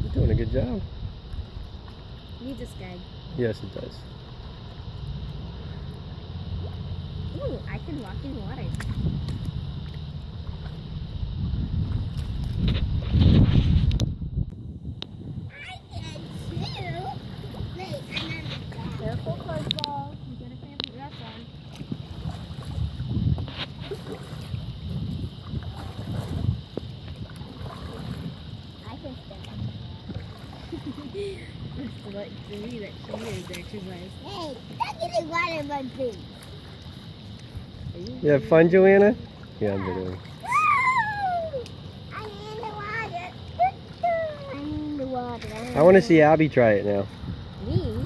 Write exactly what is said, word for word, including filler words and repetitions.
You're doing a good job. Needs a skag. Yes, it does. Ooh, I can walk in water. I can too. Wait, I'm not. Careful, Coco. You gotta put your dress on. I can stand. It's like to me that she needs exercise. Hey, stop getting water in my face. You have fun, Joanna? Yeah, I'm videoing. I'm in the water. I'm in the water. I want to see Abby try it now. Me?